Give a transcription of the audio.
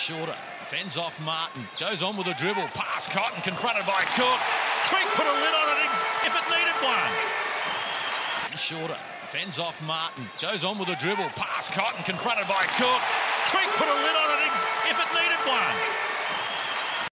Shorter, fends off Martin, goes on with a dribble, pass Cotton, confronted by Cook. Tweak put a lid on it if it needed one. Shorter, fends off Martin, goes on with a dribble, pass Cotton, confronted by Cook. Tweak put a lid on it if it needed one.